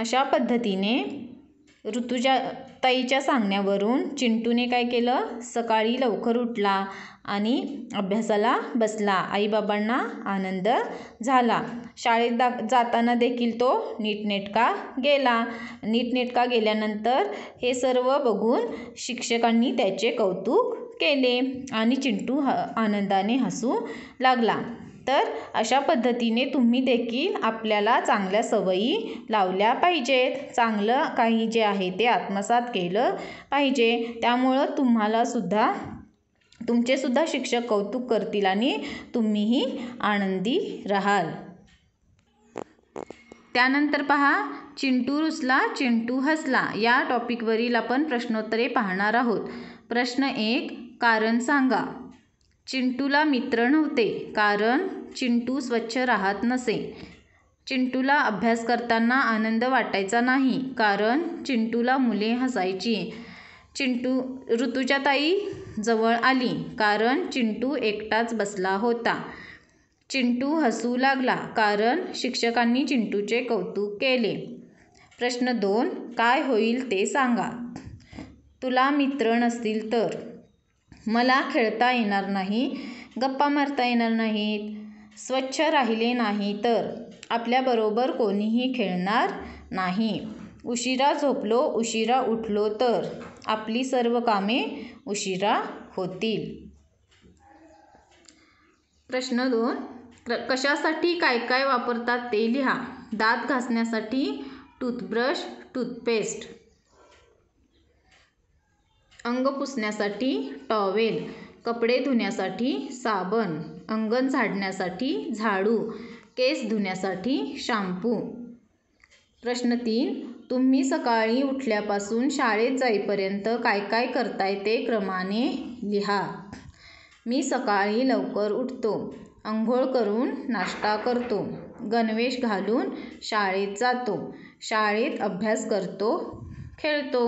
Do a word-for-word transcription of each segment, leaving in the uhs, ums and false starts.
अशा पद्धतीने ऋतुजा ताईच्या सांगण्यावरून चिंटूने काय केलं, सकाळी लवकर उठला आणि अभ्यासाला बसला. आईबाबांना आनंद झाला. शाळेत दा जाताना देखील तो नीटनेटका गेला. नीटनेटका गेल्यानंतर हे सर्व बघून शिक्षकांनी त्याचे कौतुक केले आणि चिंटू ह आनंदाने हसू लागला. तर अशा पद्धतीने तुम्ही देखील आपल्याला चांगल्या सवयी लावल्या पाहिजेत. चांगलं काही जे आहे ते आत्मसात केलं पाहिजे. त्यामुळं तुम्हाला सुद्धा तुमचे सुद्धा शिक्षक कौतुक करतील आणि तुम्हीही आनंदी राहाल. त्यानंतर पहा, चिंटू रुसला चिंटू हसला या टॉपिकवरील आपण प्रश्नोत्तरे पाहणार आहोत. प्रश्न एक, कारण सांगा. चिंटूला मित्र नव्हते कारण चिंटू स्वच्छ राहत नसे. चिंटूला अभ्यास करताना आनंद वाटायचा नाही कारण चिंटूला मुले हसायची. चिंटू ऋतुजाताई जवळ आली कारण चिंटू एकटाच बसला होता. चिंटू हसू लागला कारण शिक्षकांनी चिंटूचे कौतुक केले. प्रश्न दोन, काय होईल ते सांगा. तुला मित्र नसतील तर. मला खेळता येणार नाही, गप्पा मारता येणार नाहीत. स्वच्छ राहिले नाही तर. आपल्याबरोबर कोणीही खेळणार नाही. उशिरा झोपलो उशिरा उठलो तर. आपली सर्व कामे उशिरा होतील. प्रश्न दोन, कशासाठी काय काय वापरतात ते लिहा. दात घासण्यासाठी टूथब्रश टूथपेस्ट. अंग पुसण्यासाठी टॉवेल. कपडे धुण्यासाठी साबण. अंगण झाडण्यासाठी झाडू. केस धुण्यासाठी शॅम्पू. प्रश्न तीन, तुम्ही सकाळी उठल्यापासून शाळेत जाईपर्यंत काय काय करताय ते क्रमाने लिहा. मी सकाळी लवकर उठतो. अंघोळ करून नाश्ता करतो. गणवेश घालून शाळेत जातो. शाळेत अभ्यास करतो. खेळतो.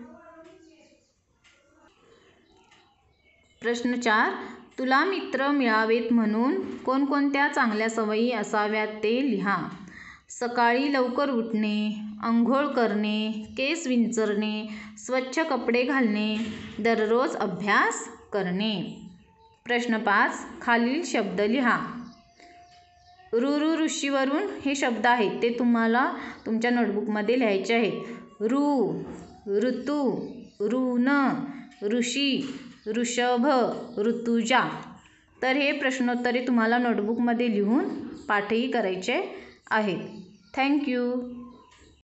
प्रश्न चार, तुला मित्र मिळावेत म्हणून कोणकोणत्या चांगल्या सवयी असाव्यात ते लिहा. सकाळी लवकर उठणे. अंघोळ करणे. केस विंचरणे. स्वच्छ कपडे घालणे. दररोज अभ्यास करणे. प्रश्न पाच, खालील शब्द लिहा. ऋ ऋषीवरून हे शब्द आहेत ते तुम्हाला तुमच्या नोटबुकमध्ये लिहायचे आहेत. ऋ ऋतू, ऋण ऋषी, ऋषभ, ऋतुजा. तर हे प्रश्नोत्तरे तुम्हाला नोटबुकमध्ये लिहून पाठही करायचे आहेत. थँक्यू.